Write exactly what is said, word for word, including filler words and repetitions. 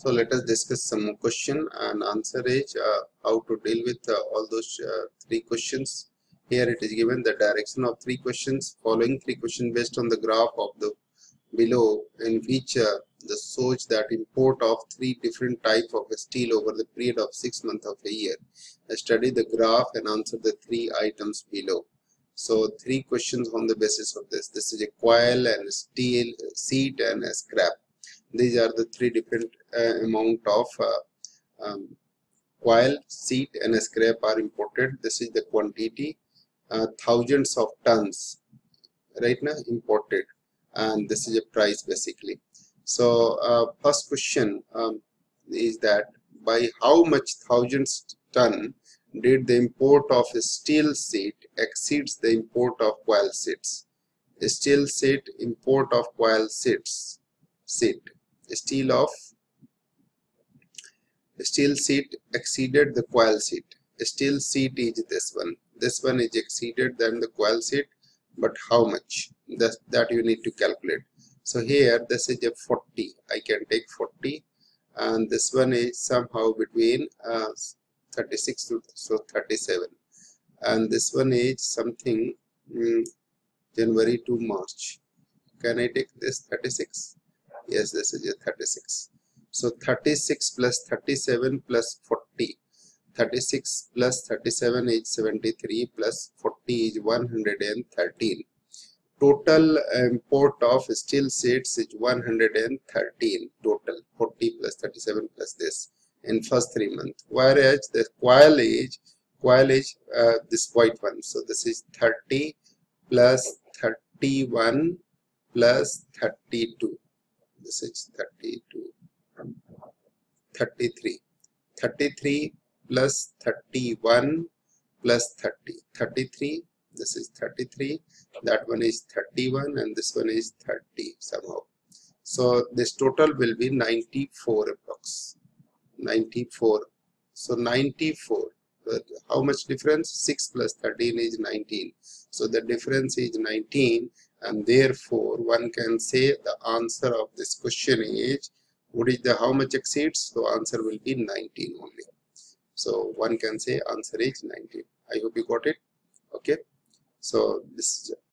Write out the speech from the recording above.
So let us discuss some more question and answer is uh, how to deal with uh, all those uh, three questions. Here it is given the direction of three questions, following three questions based on the graph of the below, in which uh, the shows that import of three different type of steel over the period of six months of a year. Study the graph and answer the three items below. So three questions on the basis of this. This is a coil and steel, sheet and a scrap. These are the three different uh, amount of uh, um, coil, sheet and a scrap are imported. This is the quantity, uh, thousands of tons right now imported, and this is a price basically. So uh, first question um, is that by how much thousands ton did the import of a steel sheet exceeds the import of coil sheets? Steel sheet, import of coil sheets, sheet. Steel of steel sheet exceeded the coil sheet. Steel sheet is this one. This one is exceeded than the coil sheet, but how much? That that you need to calculate. So here this is a forty. I can take forty, and this one is somehow between uh, thirty-six to so thirty-seven, and this one is something um, January to March. Can I take this thirty-six? Yes, this is a thirty-six. So thirty-six plus thirty-seven plus forty. thirty-six plus thirty-seven is seventy-three plus forty is one hundred thirteen. Total import of steel sheets is one hundred thirteen total. forty plus thirty-seven plus this in first three months. Whereas the coil is coil is uh, this white one. So this is thirty plus thirty-one plus thirty-two. This is thirty-two, thirty-three, thirty-three plus thirty-one plus thirty, thirty-three, this is thirty-three, that one is thirty-one and this one is thirty somehow. So this total will be ninety-four approx, ninety-four. So ninety-four, how much difference? six plus thirteen is nineteen. So the difference is nineteen, and therefore one can say the answer of this question is, what is the how much exceeds? So answer will be nineteen only. So one can say answer is nineteen. I hope you got it. Okay. So this is